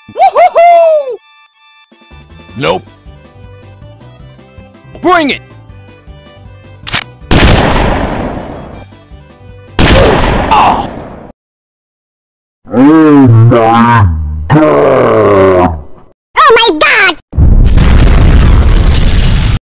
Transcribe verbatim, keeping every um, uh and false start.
Woohoo! Nope. Bring it! Oh! Oh my God!